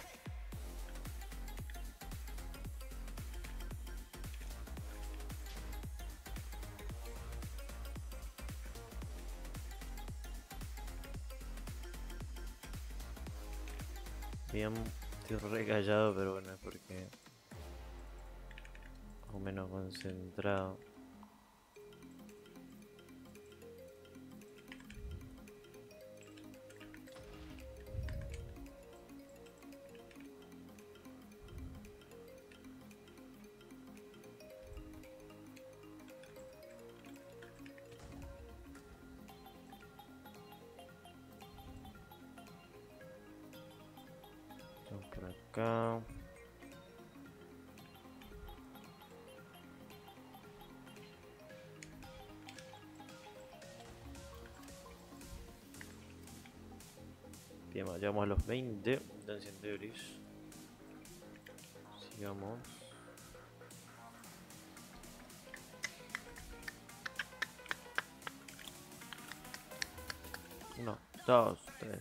Bien, estoy re callado, pero bueno, es porque más o menos concentrado. Vamos por acá. Bien, llegamos a los veinte de Ancient Theories. Sigamos. Uno, dos, tres.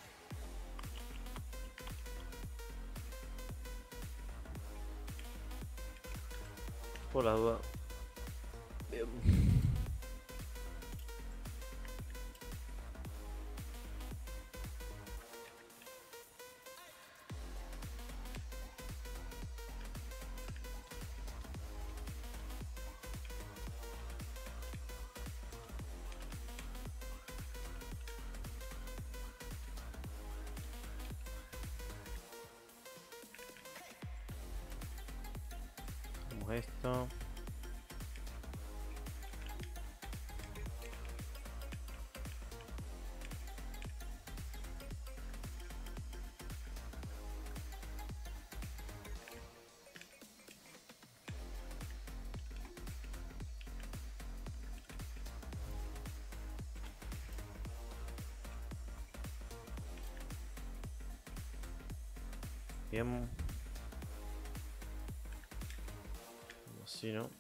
Por la duda. Bien. Hacemos esto. Bien. Así, ¿no?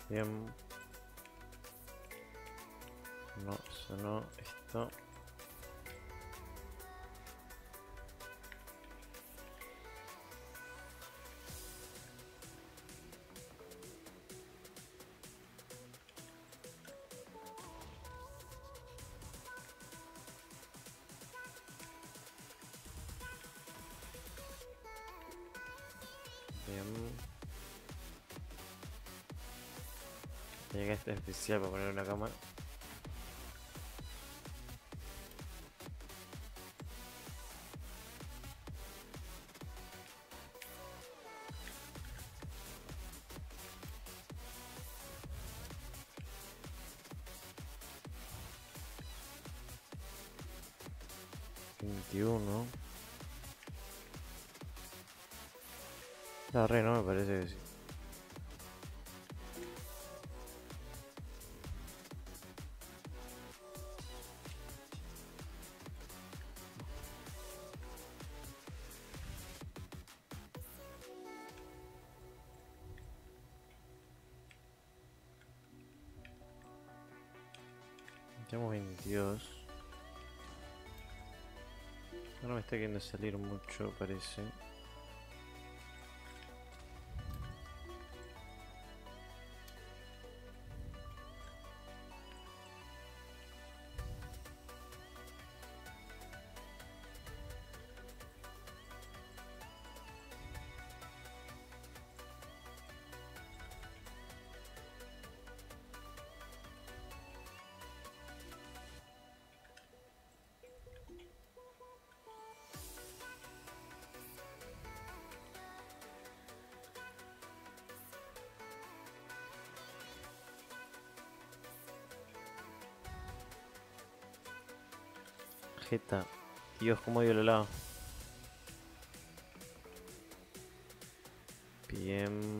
Bien. No, eso no. Esto. Bien. Llega este especial para poner una cámara. veintiuno. La re, no me parece que sí. Tenemos veintidós. Ahora me está queriendo salir mucho, parece. Jeta. Dios, cómo dio el helado. Bien.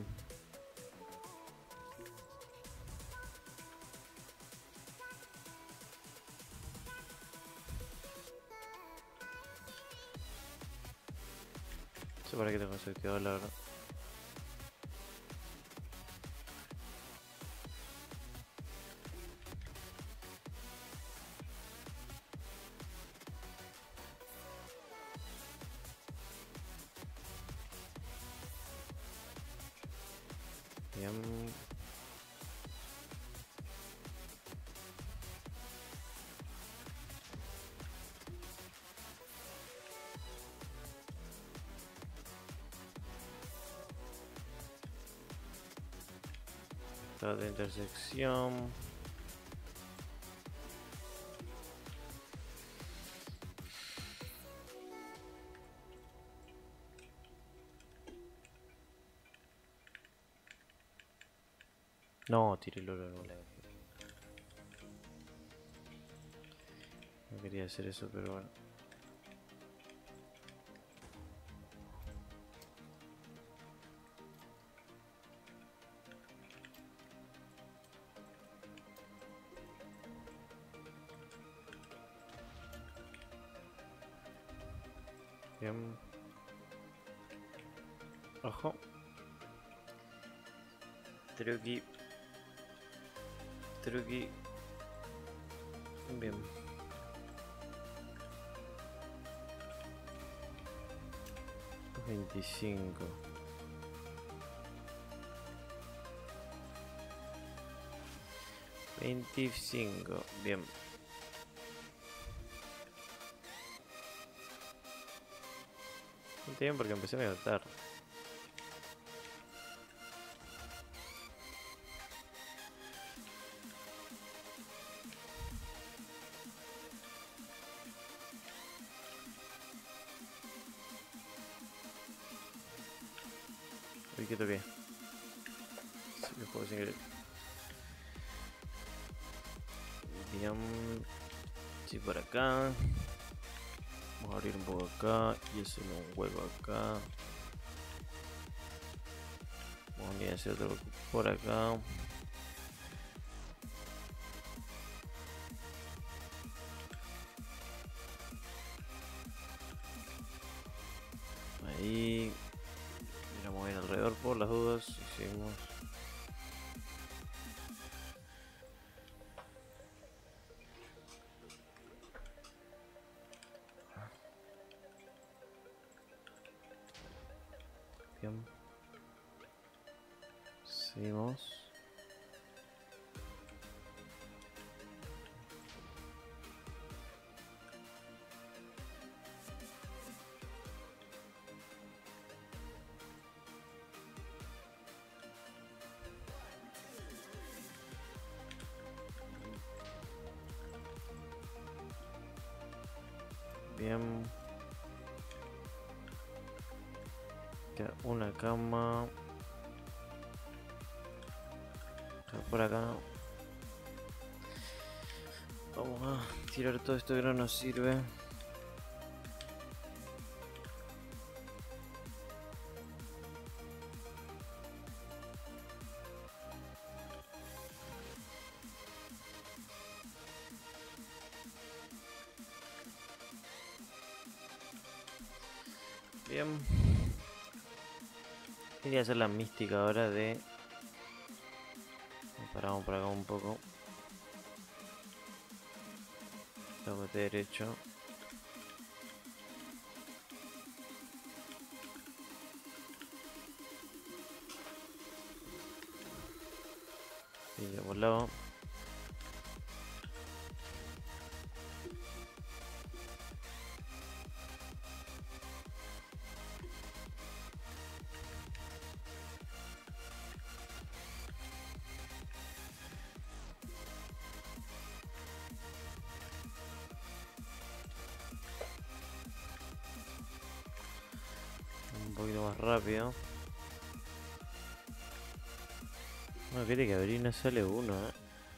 No sé para qué tengo ese activado, la verdad. Bien. Estado de intersección. No, tiré el oro, no la dejé. No quería hacer eso, pero bueno. Bien. Ojo. Truqui. Truqui. Bien. veinticinco. veinticinco. Bien. Bastante bien porque empecé medio tarde. Uy, ¿qué toqué? Sí, lo juego sin querer. Bien. Sí, por acá. Vamos a abrir un poco acá y hacemos un hueco acá. Vamos a hacer otro por acá. Ahí. Miramos bien alrededor por las dudas. Hicimos. Bien. Seguimos. Bien. Queda una cama. Por acá. Vamos a tirar todo esto que no nos sirve. Bien. Quería hacer la mística ahora de... Paramos por acá un poco. Tengo que derecho. Y ya por lado. Un poquito más rápido. No, quiere que abrir no sale uno, eh.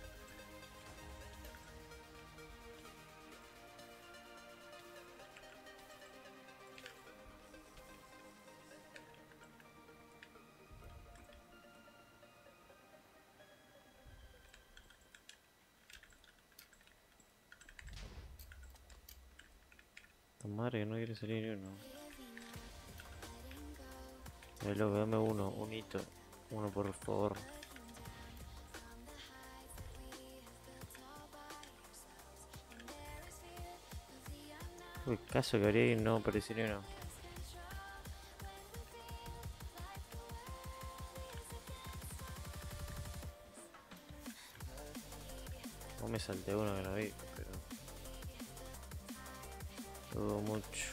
Esta madre que no quiere salir ni uno. Dale, loco, dame uno, un hito. Uno por favor. Uy, caso que habría y no apareció ni uno. No me salté uno que no vi, pero... dudo mucho.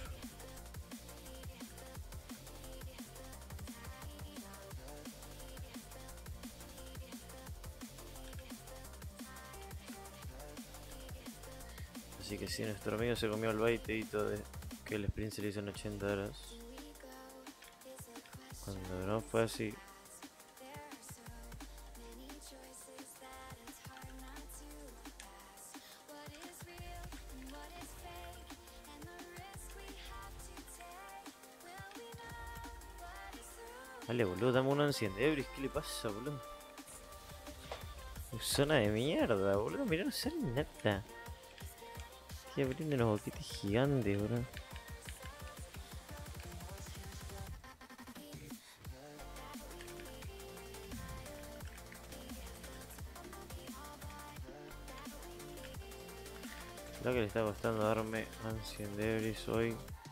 Así que si nuestro amigo se comió el baiteito de que el sprint se le hizo en ochenta horas. Cuando no fue así. Dale, boludo, dame uno enciende ebris, ¿qué le pasa, boludo? Zona de mierda, boludo, mirá, no sale nada. Estoy abriendo unos boquetes gigantes, boludo. Lo que le está costando darme Ancient Debris hoy.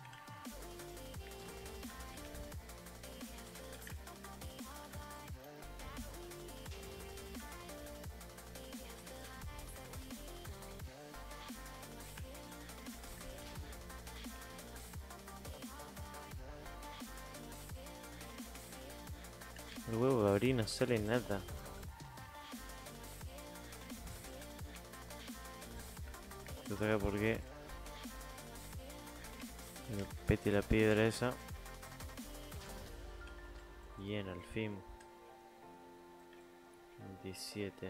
El huevo de abrir no sale nada. Yo sabía por qué. Me pete la piedra esa. Bien, al fin. veintisiete.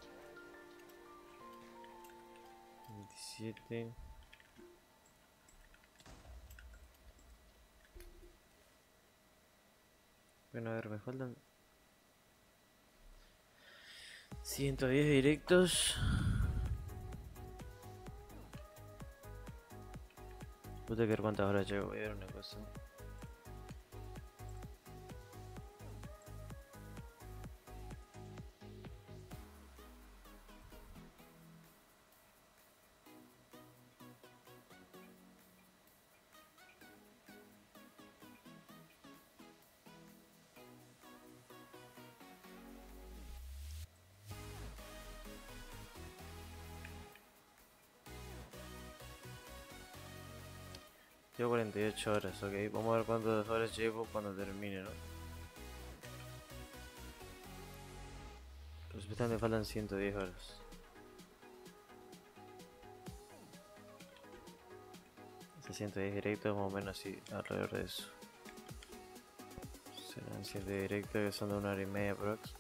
veintisiete. Bueno, a ver, me faltan ciento diez directos. Puta que ver cuántas horas llevo. Voy a ver una cosa. Llevo cuarenta y ocho horas, ok. Vamos a ver cuántas horas llevo cuando termine, ¿no? Pero supuestamente faltan ciento diez horas. Ese ciento diez directos más o menos así, alrededor de eso. Serán ciento diez directos que son de una hora y media prox.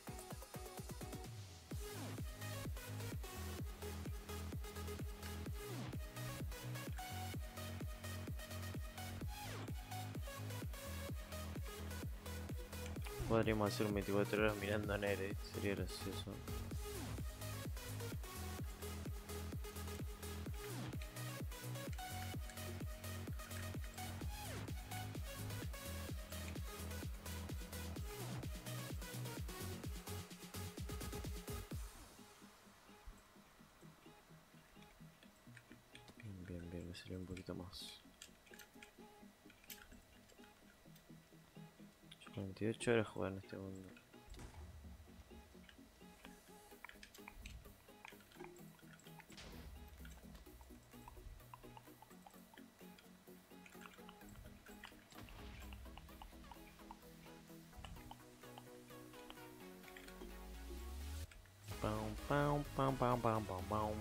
Podríamos hacer un veinticuatro horas mirando a Nere, sería gracioso. Bien, bien, bien, me salió un poquito más. cuarenta y ocho horas jugar en este mundo. Pam, pam, pam, pam, pam, pam, pam.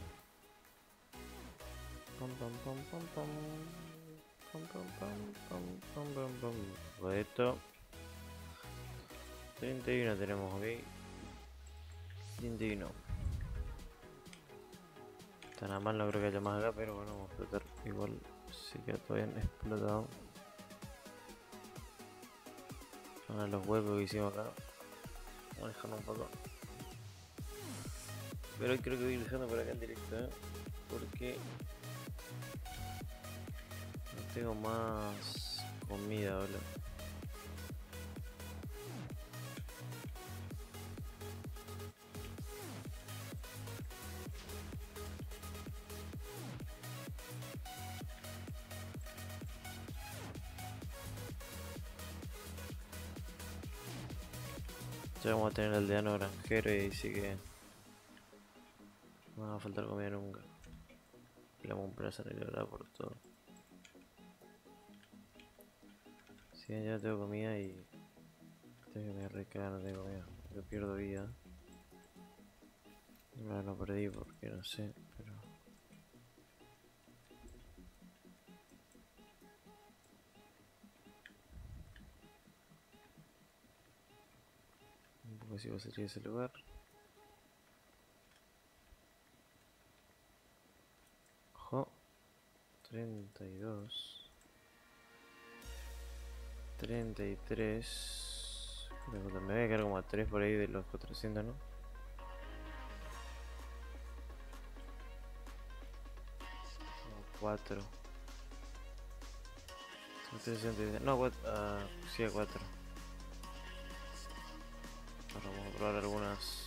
Pam, pam, pam, pam, pam. Pam, pam, pam, pam, pam, pam, pam. Reto. treinta y uno tenemos, ok. treinta y uno. Tan a mal no creo que haya más acá, pero bueno, vamos a explotar. Igual sí que todavía no he explotado. Ahora los huecos que hicimos acá. Vamos a dejarlo un poco. Pero hoy creo que voy a ir dejando por acá en directo, ¿eh? Porque no tengo más comida, boludo. Ya vamos a tener el aldeano granjero y ahí sí que no va a faltar comida nunca. Y la vamos a comprar sanitaria por todo. Si bien ya no tengo comida y tengo que me recagar, no tengo comida. Yo pierdo vida. Ahora no perdí porque no sé, pero un poco así va a salir ese lugar. Ojo. treinta y dos. treinta y tres. Me voy a quedar como a tres por ahí de los cuatrocientos, ¿no? cuatro. No, cuatro. Uh, sí, a cuatro. Ahora vamos a probar algunas.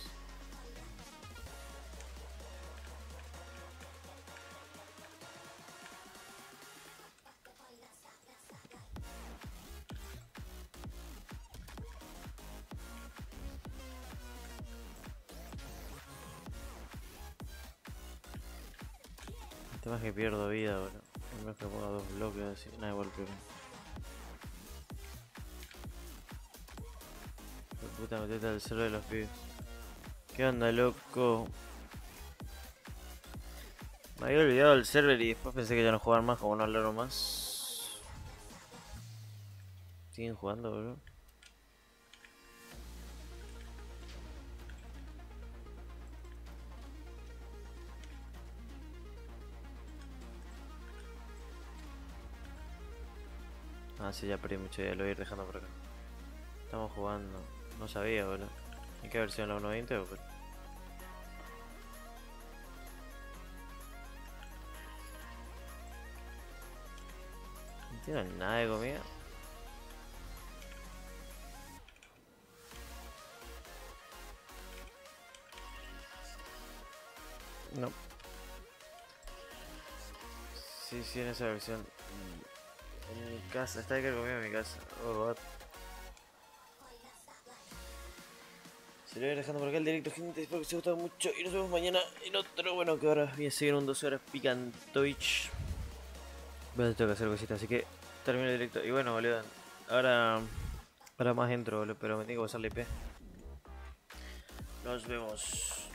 El tema es que pierdo vida, boludo. A menos que ponga dos bloques así. Nada, igual que. Puta, metete al cerro de los pibes. ¿Qué onda, loco? Me había olvidado el server y después pensé que ya no jugaban más, como no hablaron más. Siguen jugando, boludo. Ah, sí, ya perdí mucho, ya lo voy a ir dejando por acá. Estamos jugando. No sabía, boludo. ¿En qué versión? ¿La uno punto veinte o qué? No tienen nada de comida. No. Sí, sí, en esa versión. En mi casa, está que comida en mi casa. Oh, what? Se lo voy a ir dejando por acá el directo, gente. Espero que os haya gustado mucho. Y nos vemos mañana en otro. Bueno, que ahora voy a seguir un doce horas picantovich. Pero tengo que hacer cositas, así que termino el directo. Y bueno, boludo, ahora, ahora más entro, boludo, pero me tengo que pasar la I P. Nos vemos.